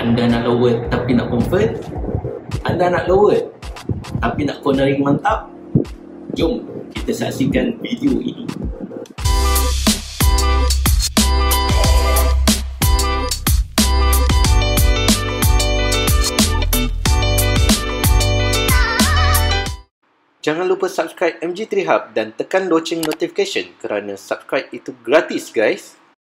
Anda nak lower tapi nak convert? Anda nak lower tapi nak cornering mantap? Jom kita saksikan video ini. Jangan lupa subscribe MG3 Hub dan tekan loceng notification kerana subscribe itu gratis, guys.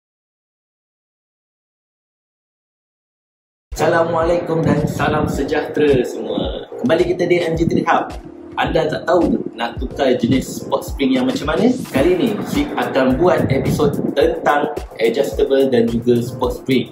Assalamualaikum dan salam sejahtera semua. Kembali kita di MG3 Hub. Anda tak tahu nak tukar jenis sport spring yang macam mana? Kali ni Zik akan buat episod tentang adjustable dan juga sport spring.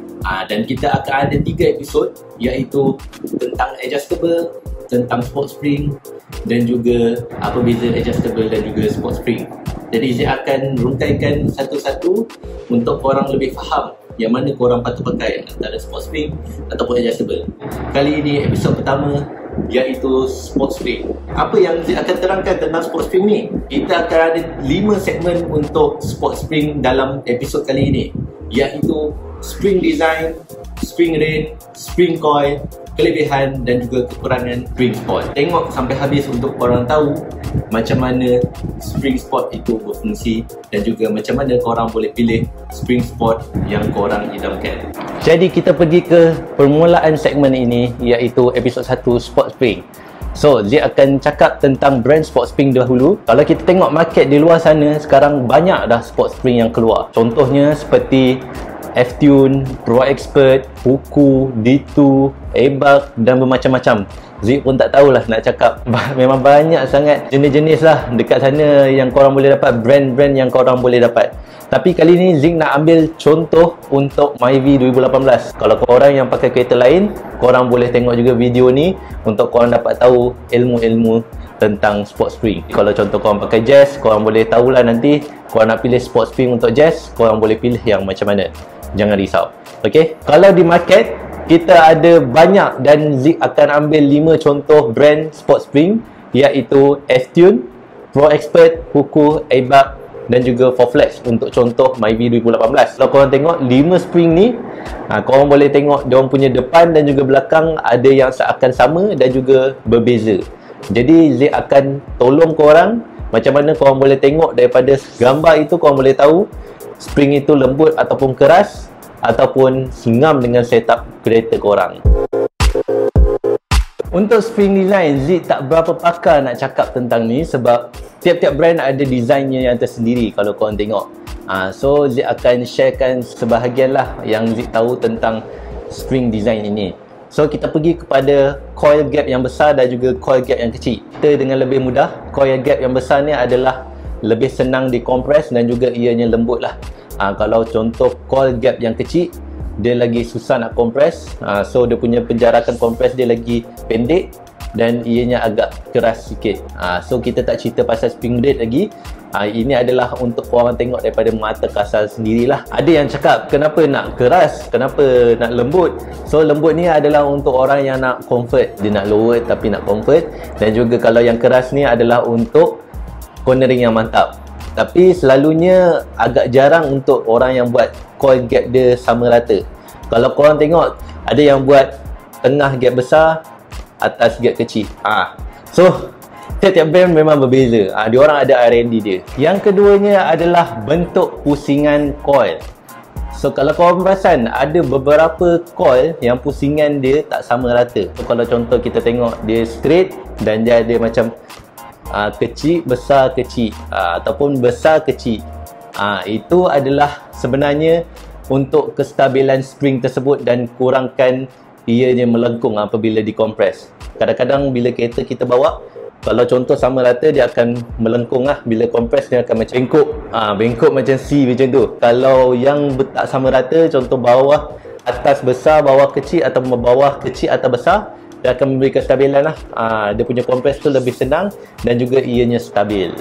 Dan kita akan ada 3 episod, iaitu tentang adjustable, tentang sport spring dan juga apa beza adjustable dan juga sport spring. Jadi saya akan rungkaikan satu-satu untuk korang lebih faham yang mana korang patut pakai antara sport spring ataupun adjustable. Kali ini episod pertama iaitu sport spring. Apa yang saya akan terangkan tentang sport spring ni? Kita akan ada 5 segmen untuk sport spring dalam episod kali ini, iaitu spring design, spring rate, spring coil, kelebihan dan juga kekurangan spring sport. Tengok sampai habis untuk korang tahu macam mana spring sport itu berfungsi dan juga macam mana korang boleh pilih spring sport yang korang idamkan. Jadi kita pergi ke permulaan segmen ini, iaitu episod 1 sport spring. So, Zik akan cakap tentang brand sport spring dahulu. Kalau kita tengok market di luar sana, sekarang banyak dah sport spring yang keluar. Contohnya seperti F-Tune, Pro Expert, Huku, D2, ABUG dan bermacam-macam. Zik pun tak tahulah nak cakap. Memang banyak sangat jenis-jenis lah dekat sana yang korang boleh dapat, brand-brand yang korang boleh dapat. Tapi kali ni Zik nak ambil contoh untuk Myvi 2018. Kalau korang yang pakai kereta lain, korang boleh tengok juga video ni untuk korang dapat tahu ilmu-ilmu tentang sport spring. Kalau contoh korang pakai Jazz, korang boleh tahulah nanti korang nak pilih sport spring untuk Jazz, korang boleh pilih yang macam mana. Jangan risau. Okay, kalau di market kita ada banyak dan Zik akan ambil 5 contoh brand sport spring, iaitu F-Tune, Pro Expert, Huku, ABUG dan juga Forflex untuk contoh Myvi 2018. Kalau korang tengok 5 spring ni, korang boleh tengok diorang punya depan dan juga belakang ada yang seakan sama dan juga berbeza. Jadi Zik akan tolong korang macam mana korang boleh tengok daripada gambar itu, korang boleh tahu spring itu lembut ataupun keras ataupun sengam dengan setup kereta korang. Untuk spring design, Zik tak berapa pakar nak cakap tentang ni sebab tiap-tiap brand ada desainnya yang tersendiri kalau korang tengok. So Zik akan sharekan sebahagian lah yang Zik tahu tentang spring design ini. So kita pergi kepada coil gap yang besar dan juga coil gap yang kecil. Kita dengan lebih mudah, coil gap yang besar ni adalah lebih senang dikompres dan juga ianya lembut lah. Kalau contoh coil gap yang kecil, dia lagi susah nak kompres. So dia punya penjarakan kompres dia lagi pendek dan ianya agak keras sikit. So kita tak cerita pasal spring rate lagi. Ini adalah untuk korang tengok daripada mata kasar sendirilah. Ada yang cakap kenapa nak keras, kenapa nak lembut. So lembut ni adalah untuk orang yang nak comfort, dia nak lower tapi nak comfort. Dan juga kalau yang keras ni adalah untuk cornering yang mantap. Tapi selalunya agak jarang untuk orang yang buat coil gap dia sama rata. Kalau korang tengok, ada yang buat tengah gap besar, atas gap kecil. So tiap-tiap brand memang berbeza. Diorang ada R&D dia. Yang keduanya adalah bentuk pusingan coil. So kalau korang perasan, ada beberapa coil yang pusingan dia tak sama rata. So kalau contoh kita tengok dia straight dan dia ada macam kecil, besar, kecil, ataupun besar, kecil. Itu adalah sebenarnya untuk kestabilan spring tersebut dan kurangkan ianya melengkung apabila dikompres. Kadang-kadang bila kereta kita bawa, kalau contoh sama rata, dia akan melengkung lah. Bila kompres dia akan macam bengkok. Bengkok macam C macam tu. Kalau yang tak sama rata, contoh bawah atas besar, bawah kecil, atau bawah kecil atas besar, dia akan memberi kestabilan lah. Dia punya kompres tu lebih senang dan juga ianya stabil.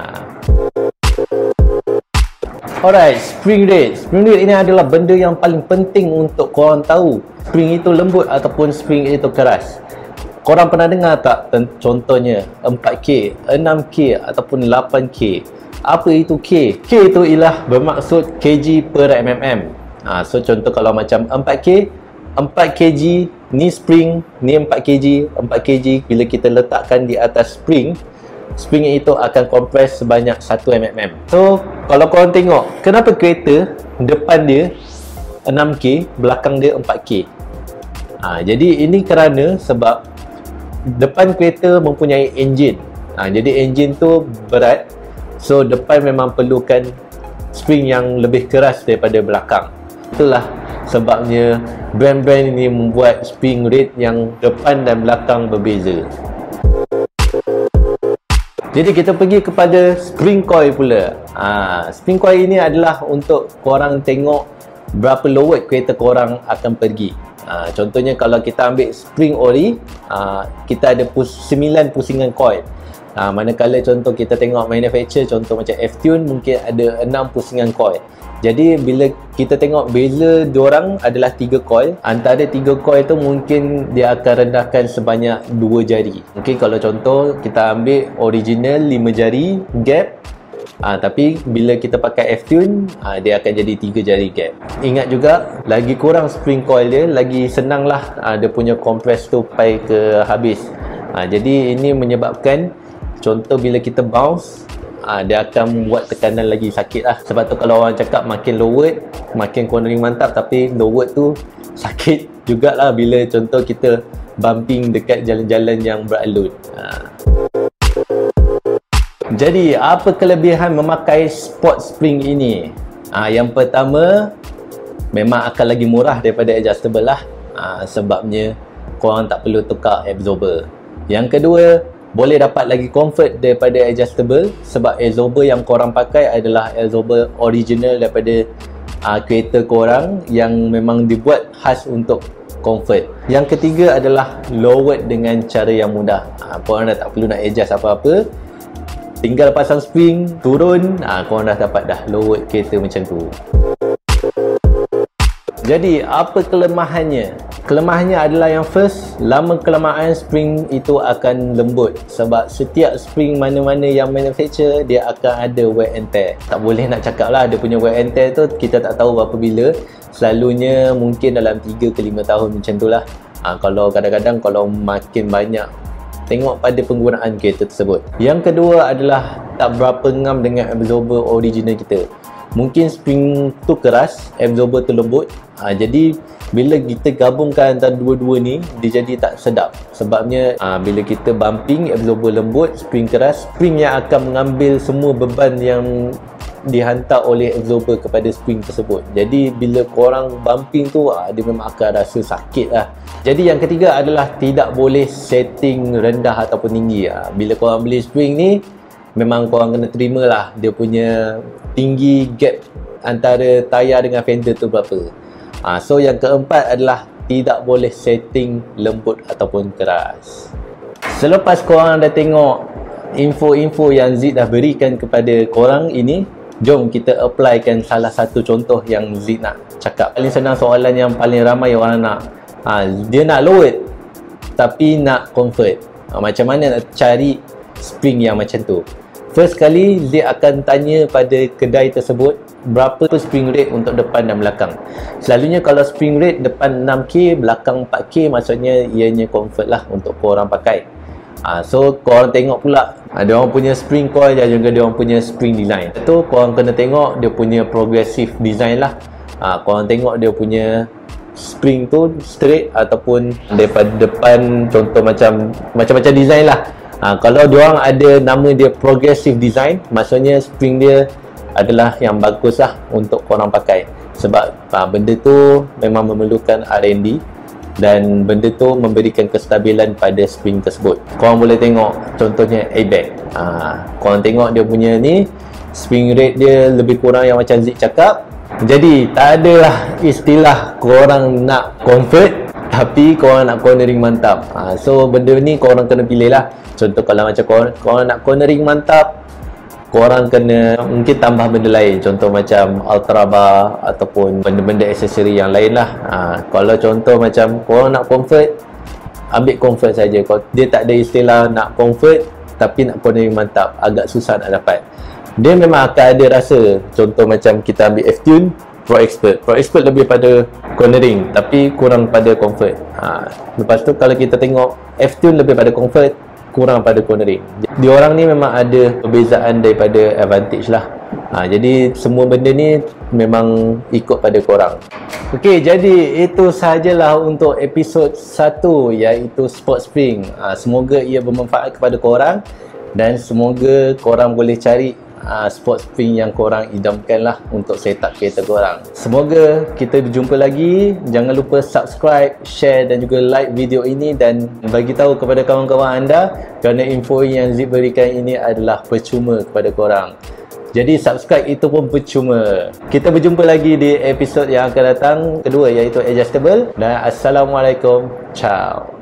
Alright, spring rate. Spring rate ini adalah benda yang paling penting untuk korang tahu spring itu lembut ataupun spring itu keras. Korang pernah dengar tak contohnya 4K, 6K ataupun 8K? Apa itu K? K itu ialah bermaksud kg per mm. So contoh kalau macam 4K 4kg, ni spring, ni 4kg. 4kg bila kita letakkan di atas spring itu akan kompres sebanyak 1 mm. So kalau korang tengok, kenapa kereta depan dia 6K, belakang dia 4K? Jadi ini kerana sebab depan kereta mempunyai enjin. Jadi enjin tu berat, so depan memang perlukan spring yang lebih keras daripada belakang. Itulah sebabnya brand-brand ini membuat spring rate yang depan dan belakang berbeza. Jadi kita pergi kepada spring coil pula. Spring coil ini adalah untuk korang tengok berapa load kereta korang akan pergi. Contohnya kalau kita ambil spring ori, kita ada 9 pusingan coil. Manakala contoh kita tengok manufacturer, contoh macam F-Tune, mungkin ada 6 pusingan coil. Jadi bila kita tengok beza diorang adalah 3 coil. Antara 3 coil tu mungkin dia akan rendahkan sebanyak 2 jari. Mungkin kalau contoh kita ambil original 5 jari gap, tapi bila kita pakai F-Tune, dia akan jadi 3 jari gap. Ingat juga, lagi kurang spring coil dia, lagi senanglah dia punya compress tu pai ke habis. Jadi ini menyebabkan contoh bila kita bounce, dia akan buat tekanan lagi sakit lah. Sebab tu kalau orang cakap makin lowered, makin cornering mantap, tapi lowered tu sakit jugalah bila contoh kita bumping dekat jalan-jalan yang beralun. Jadi apa kelebihan memakai sport spring ini? Yang pertama, memang akan lagi murah daripada adjustable lah. Sebabnya korang tak perlu tukar absorber. Yang kedua, boleh dapat lagi comfort daripada adjustable, sebab absorber yang korang pakai adalah absorber original daripada kereta korang yang memang dibuat khas untuk comfort. Yang ketiga adalah lowered dengan cara yang mudah. Korang dah tak perlu nak adjust apa-apa, tinggal pasang spring, turun, korang dah dapat dah lowered kereta macam tu. Jadi apa kelemahannya? Kelemahannya adalah yang first, lama-kelamaan spring itu akan lembut. Sebab setiap spring mana-mana yang manufacture, dia akan ada wear and tear. Tak boleh nak cakap lah dia punya wear and tear tu, kita tak tahu berapa bila. Selalunya mungkin dalam 3 ke 5 tahun macam tu lah. Kalau kadang-kadang kalau makin banyak, tengok pada penggunaan kereta tersebut. Yang kedua adalah tak berapa ngam dengan absorber original kita. Mungkin spring tu keras, absorber tu lembut. Jadi bila kita gabungkan antara dua-dua ni, dia jadi tak sedap. Sebabnya bila kita bumping, absorber lembut, spring keras, spring yang akan mengambil semua beban yang dihantar oleh absorber kepada spring tersebut. Jadi bila korang bumping tu, dia memang akan rasa sakit lah. Jadi yang ketiga adalah tidak boleh setting rendah ataupun tinggi. Bila korang beli spring ni, memang korang kena terima lah dia punya tinggi gap antara tayar dengan fender tu berapa. So yang keempat adalah tidak boleh setting lembut ataupun keras. Selepas korang dah tengok info-info yang Zid dah berikan kepada korang ini, jom kita applykan salah satu contoh yang Zid nak cakap. Paling senang soalan yang paling ramai orang nak. Dia nak lowered tapi nak comfort. Macam mana nak cari spring yang macam tu? First kali, Zid akan tanya pada kedai tersebut berapa spring rate untuk depan dan belakang. Selalunya kalau spring rate depan 6K, belakang 4K, maksudnya ianya comfort lah untuk korang pakai. So korang tengok pula dia orang punya spring coil dan juga dia orang punya spring design. Itu korang kena tengok dia punya progressive design lah. Korang tengok dia punya spring tu straight ataupun daripada depan, contoh macam-macam design lah. Kalau diorang ada nama dia progressive design, maksudnya spring dia adalah yang bagus lah untuk korang pakai. Sebab benda tu memang memerlukan R&D dan benda tu memberikan kestabilan pada spring tersebut. Korang boleh tengok contohnya airbag. Korang tengok dia punya ni, spring rate dia lebih kurang yang macam Zik cakap. Jadi tak ada lah istilah korang nak comfort tapi korang nak cornering mantap. So benda ni korang kena pilih lah. Contoh kalau macam korang nak cornering mantap, korang kena mungkin tambah benda lain. Contoh macam ultra bar ataupun benda-benda aksesori yang lain lah. Kalau contoh macam korang nak comfort, ambil comfort saja. Dia tak ada istilah nak comfort tapi nak cornering mantap, agak susah nak dapat. Dia memang akan ada rasa. Contoh macam kita ambil F-Tune, Pro Expert. Pro Expert lebih pada cornering tapi kurang pada comfort. Lepas tu kalau kita tengok F-Tune lebih pada comfort, kurang pada cornering. Diorang ni memang ada perbezaan daripada advantage lah. Jadi semua benda ni memang ikut pada korang. Okey, jadi itu sahajalah untuk episod 1 iaitu Sport Spring. Semoga ia bermanfaat kepada korang dan semoga korang boleh cari sport spring yang korang idamkan lah untuk setup kereta korang. Semoga kita berjumpa lagi. Jangan lupa subscribe, share dan juga like video ini dan bagi tahu kepada kawan-kawan anda kerana info yang Zik berikan ini adalah percuma kepada korang. Jadi subscribe itu pun percuma. Kita berjumpa lagi di episod yang akan datang kedua iaitu adjustable dan Assalamualaikum. Ciao.